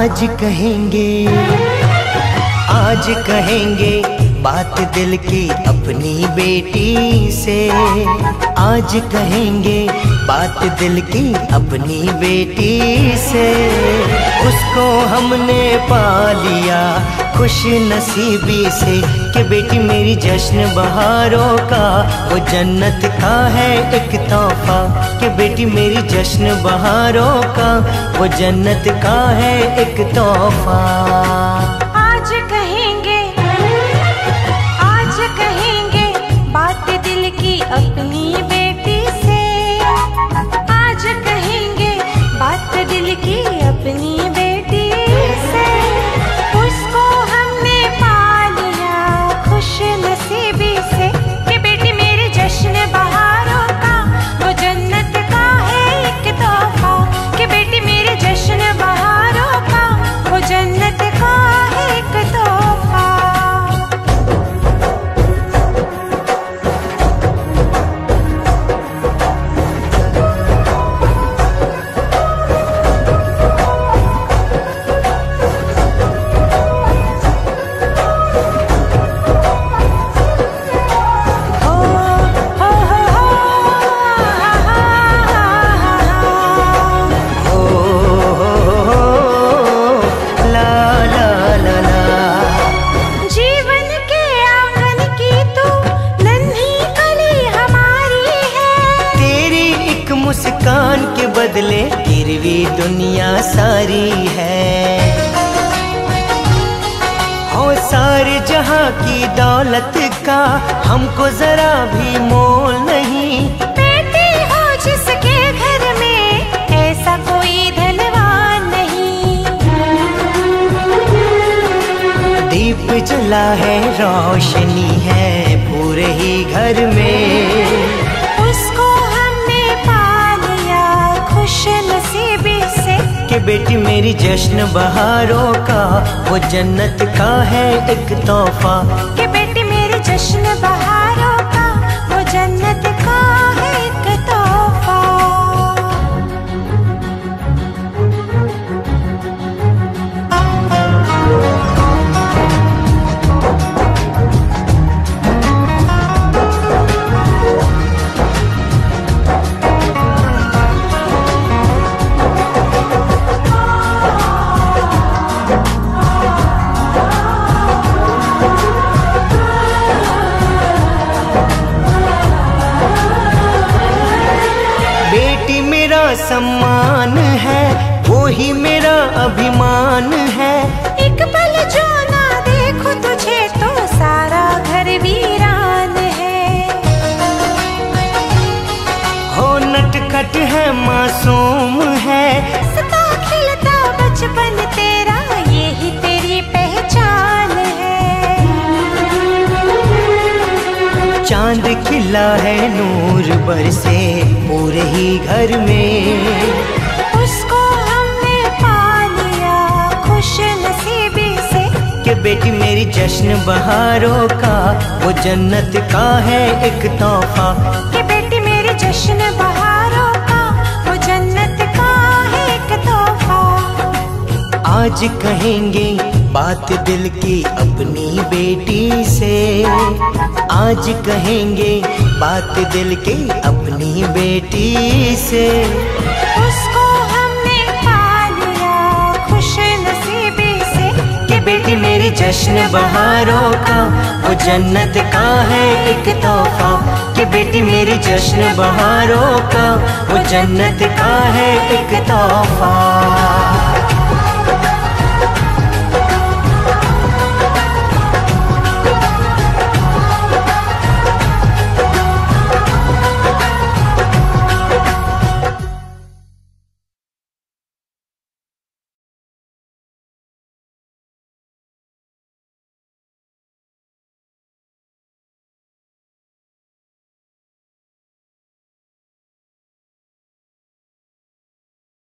आज कहेंगे बात दिल की अपनी बेटी से। आज कहेंगे बात दिल की अपनी बेटी से। उसको हमने पा लिया खुश नसीबी से कि बेटी मेरी जश्न बहारों का वो जन्नत का है एक तोहफा। कि बेटी मेरी जश्न बहारों का वो जन्नत का है एक तोहफा। आज कहेंगे बात दिल की अपनी बेटी से। आज कहेंगे बात दिल की अपनी बेटी से। उसको हमने पा लिया खुश नसीबी से कि बेटी मेरी जश्न बहारों का वो जन्नत का है एक तोहफा। कि बेटी मेरी जश्न बहारों का वो जन्नत का है एक तोहफा। मुस्कान के बदले गिरवी दुनिया सारी है। हो सारे जहां की दौलत का हमको जरा भी मोल नहीं। बेटी हो जिसके घर में ऐसा कोई धनवान नहीं। दीप जला है रोशनी है पूरे ही घर में। खुश नसीबी से कि बेटी मेरी जश्न बहारों का वो जन्नत का है एक तोहफा। कि बेटी मेरी जश्न बहारों का वो जन्नत का है एक तोहफा। सम्मान है वो ही मेरा अभिमान है। एक पल जो ना देखो तुझे तो सारा घर वीरान है। हो नटखट है मासूम है सदा खिलता बचपन तेरा यही तेरी पहचान है। चांद खिला है नूर बरसे पूरे ही घर में। उसको हमने पा लिया खुश नसीबी से कि बेटी मेरी जश्न बहारों का वो जन्नत का है एक तोहफा। कि बेटी मेरी जश्न बहारों का वो जन्नत का है एक तोहफा। आज कहेंगे बात दिल की अपनी बेटी से। आज कहेंगे बात दिल की अपनी बेटी से। उसको हमने पा लिया खुश नसीबी से कि बेटी मेरी जश्न बहारों का वो जन्नत का है एक तोहफा। कि बेटी मेरी जश्न बहारों का वो जन्नत का है एक तोहफा।